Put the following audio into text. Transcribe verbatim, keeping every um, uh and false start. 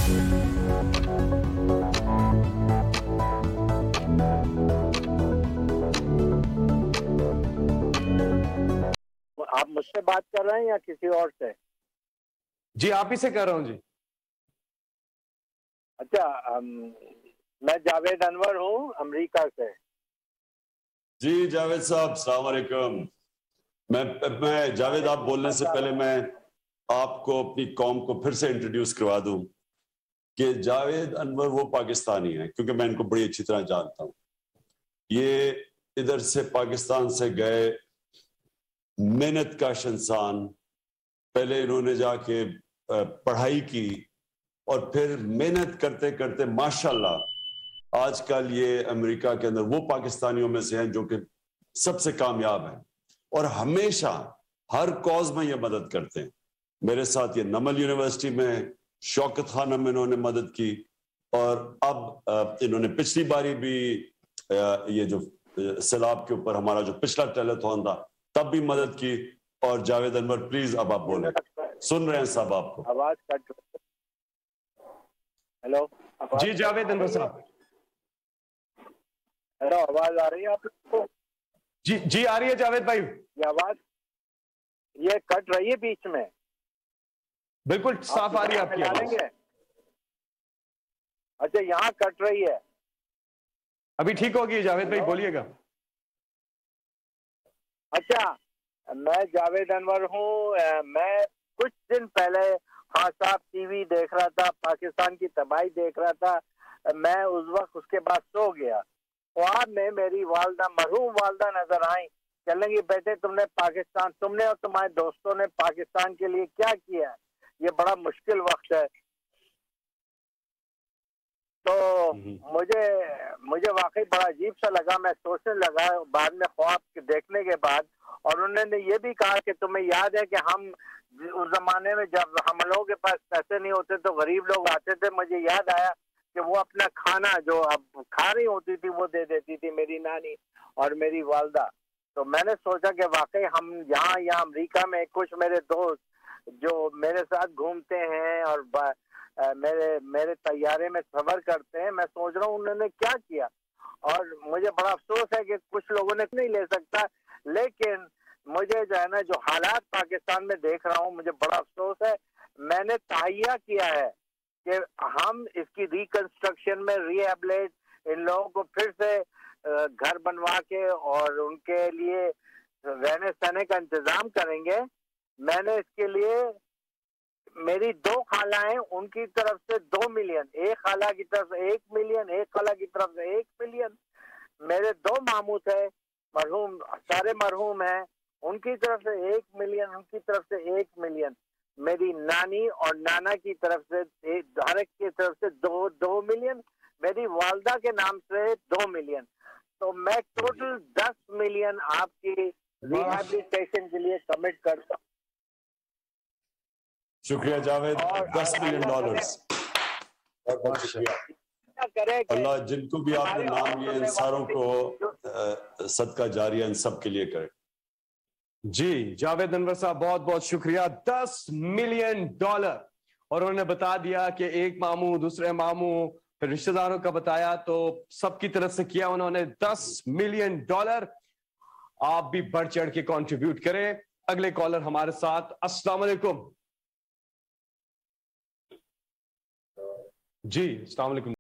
آپ مجھ سے بات کر رہے ہیں یا کسی اور سے؟ جی آپ ہی سے کر رہا ہوں جی. اچھا میں جاوید انور ہوں امریکہ سے. جی جاوید صاحب السلام علیکم. میں میں جاوید آپ بولنے سے پہلے میں آپ کو اپنی قوم کو پھر سے انٹروڈیوس کروا دوں کہ جاوید انور وہ پاکستانی ہیں، کیونکہ میں ان کو بڑی اچھی طرح جانتا ہوں. یہ ادھر سے پاکستان سے گئے محنت کش انسان، پہلے انہوں نے جا کے پڑھائی کی اور پھر محنت کرتے کرتے ماشاءاللہ آج کل یہ امریکہ کے اندر وہ پاکستانیوں میں سے ہیں جو کہ سب سے کامیاب ہیں اور ہمیشہ ہر کاز میں یہ مدد کرتے ہیں. میرے ساتھ یہ نمل یونیورسٹی میں شوکت خانہ میں انہوں نے مدد کی، اور اب انہوں نے پچھلی باری بھی یہ جو سیلاب کے اوپر ہمارا جو پچھلا ٹیلیتھون تھا تب بھی مدد کی. اور جاوید انور پلیز اب آپ بولیں، سن رہے ہیں صاحب آپ کو. آواز کٹ. ہیلو جی جاوید انور صاحب. ہیلو آواز آ رہی ہے آپ کو؟ جی جی آ رہی ہے جاوید بھائی. یہ آواز یہ کٹ رہی ہے بیچ میں؟ بالکل صاف آ رہی ہے آپ کی آواز. اچھا یہاں کٹ رہی ہے. ابھی ٹھیک ہوگی جاوید بھائی بولیے گا. اچھا میں جاوید انور ہوں. میں کچھ دن پہلے خان صاحب ٹی وی دیکھ رہا تھا، پاکستان کی تباہی دیکھ رہا تھا. میں اس وقت اس کے بعد سو گیا. خواب میں میری والدہ مرحوم والدہ نظر آئیں. چلیں گی بیٹے تم نے پاکستان تم نے اور تمہارے دوستوں نے پاکستان کے لیے کیا کیا ہے، یہ بڑا مشکل وقت ہے. تو مجھے مجھے واقعی بڑا عجیب سا لگا. میں سوچنے لگا بعد میں خواب دیکھنے کے بعد، اور انہوں نے یہ بھی کہا کہ تمہیں یاد ہے کہ ہم اس زمانے میں جب ہم لوگوں کے پاس پیسے نہیں ہوتے تو غریب لوگ آتے تھے. مجھے یاد آیا کہ وہ اپنا کھانا جو اب کھا رہی ہوتی تھی وہ دے دیتی تھی میری نانی اور میری والدہ. تو میں نے سوچا کہ واقعی ہم یہاں یہاں امریکہ میں کچھ میرے دوست جو میرے ساتھ گھومتے ہیں اور میرے میرے طیارے میں سفر کرتے ہیں، میں سوچ رہا ہوں انہوں نے کیا کیا. اور مجھے بڑا افسوس ہے کہ کچھ لوگوں نے نہیں لے سکتا، لیکن مجھے جو ہے نا جو حالات پاکستان میں دیکھ رہا ہوں مجھے بڑا افسوس ہے. میں نے تہیہ کیا ہے کہ ہم اس کی ریکنسٹرکشن میں ری ایبلیٹ ان لوگوں کو پھر سے گھر بنوا کے اور ان کے لیے رہنے سہنے کا انتظام کریں گے. میں نے اس کے لیے میری دو خالہ ہیں ان کی طرف سے دو ملین، ایک خالہ کی طرف سے ایک ملین، ایک خالہ کی طرف سے ایک ملین. میرے دو ماموں تھے مرحوم، سارے مرحوم ہیں، ان کی طرف سے ایک ملین، ان کی طرف سے ایک ملین. میری نانی اور نانا کی طرف سے ہر ایک کی طرف سے دو دو ملین، میری والدہ کے نام سے دو ملین. تو میں ٹوٹل دس ملین آپ کی ریہیبلیٹیشن کے لیے کمٹ کرتا ہوں. شکریہ جاوید. دس ملین ڈالرز. بہت بہت شکریہ. اللہ جن کو بھی آپ نے نام لیے ان ساروں کو صدقہ جاریہ ان سب کے لیے کرے. جی جاوید انور صاحب بہت بہت شکریہ. دس ملین ڈالر. اور انہوں نے بتا دیا کہ ایک ماموں، دوسرے ماموں، پھر رشتہ داروں کا بتایا، تو سب کی طرف سے کیا انہوں نے دس ملین ڈالر. آپ بھی بڑھ چڑھ کے کنٹریبیوٹ کریں. اگلے کالر ہمارے ساتھ. السلام علیکم. جی السلام علیکم.